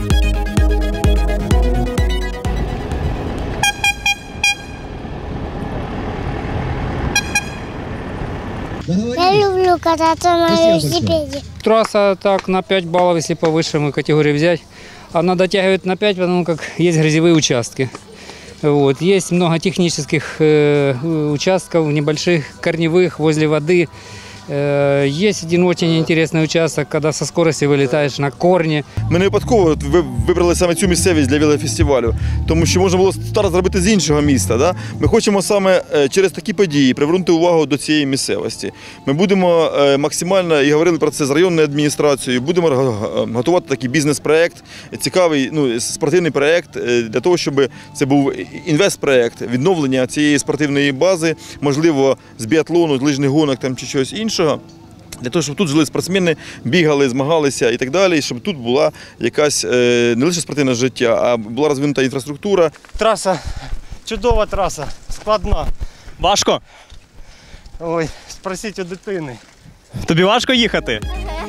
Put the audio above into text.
Я люблю кататься на велосипеде. Трасса так на 5 баллов, если по высшему категории взять. Она дотягивает на 5, потому как есть грязевые участки. Вот. Есть много технических участков, небольших, корневых, возле воды. Есть один очень интересный участок, когда со скорости вилітаєш на корні. Ми не випадково вибрали саме цю місцевість для велофестивалю, тому що можна було старт зробити з іншого міста. Да? Ми хочемо саме через такі події привернути увагу до цієї місцевості. Ми будемо максимально, і говорили про це з районною адміністрацією, будемо готувати такий бізнес-проєкт, цікавий спортивний проєкт, для того, щоб це був інвестпроєкт, відновлення цієї спортивної бази, можливо, з біатлону, з лижних гонок там, чи чогось іншого. Для того, щоб тут жили спортсмени, бігали, змагалися і так далі, щоб тут була якась не лише спортивне життя, а була розвинута інфраструктура. Траса, чудова траса, складна. Важко? Ой, спросіть у дитини. Тобі важко їхати? Ага.